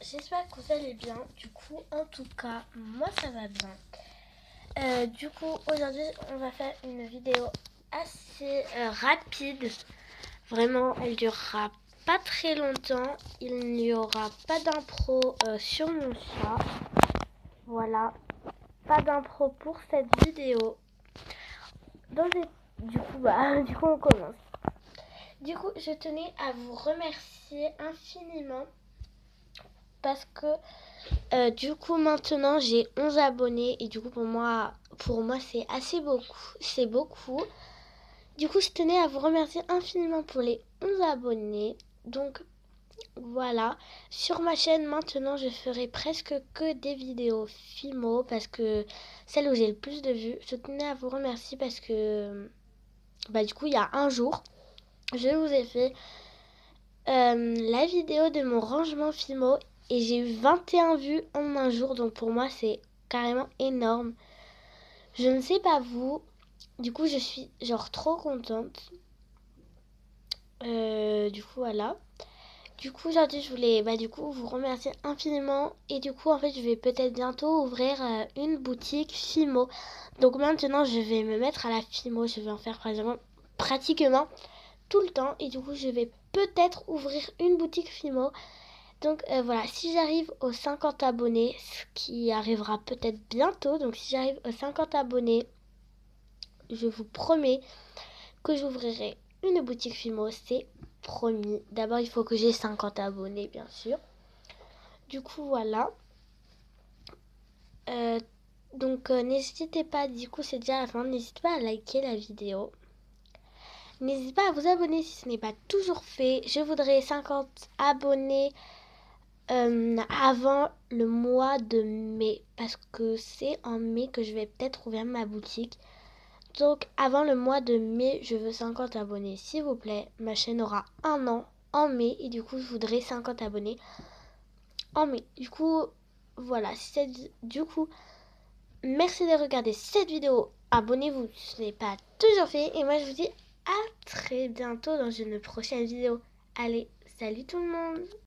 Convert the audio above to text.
j'espère que vous allez bien. Du coup, en tout cas, moi ça va bien. Du coup, aujourd'hui, on va faire une vidéo assez rapide. Vraiment, elle durera pas très longtemps. Il n'y aura pas d'impro sur mon chat. Voilà, pas d'impro pour cette vidéo. Du coup, on commence. Du coup, je tenais à vous remercier infiniment parce que du coup maintenant j'ai 11 abonnés et du coup pour moi c'est assez beaucoup, c'est beaucoup. Du coup je tenais à vous remercier infiniment pour les 11 abonnés. Donc voilà, sur ma chaîne maintenant je ferai presque que des vidéos Fimo parce que celle où j'ai le plus de vues. Je tenais à vous remercier parce que du coup il y a un jour je vous ai fait la vidéo de mon rangement Fimo et j'ai eu 21 vues en un jour, donc pour moi c'est carrément énorme. Je ne sais pas vous, du coup je suis genre trop contente. Du coup voilà. Du coup aujourd'hui je voulais vous remercier infiniment et du coup en fait je vais peut-être bientôt ouvrir une boutique Fimo. Donc maintenant je vais me mettre à la Fimo, je vais en faire pratiquement tout le temps et du coup je vais peut-être ouvrir une boutique Fimo. Donc voilà, si j'arrive aux 50 abonnés, ce qui arrivera peut-être bientôt, donc si j'arrive aux 50 abonnés, je vous promets que j'ouvrirai une boutique Fimo, c'est promis. D'abord il faut que j'ai 50 abonnés bien sûr. Du coup voilà. N'hésitez pas, du coup c'est déjà la fin, n'hésitez pas à liker la vidéo. N'hésitez pas à vous abonner si ce n'est pas toujours fait. Je voudrais 50 abonnés avant le mois de mai parce que c'est en mai que je vais peut-être ouvrir ma boutique. Donc avant le mois de mai je veux 50 abonnés s'il vous plaît. Ma chaîne aura un an en mai et du coup je voudrais 50 abonnés en mai. Du coup voilà, merci de regarder cette vidéo. Abonnez-vous si ce n'est pas toujours fait et moi je vous dis à très bientôt dans une prochaine vidéo. Allez, salut tout le monde.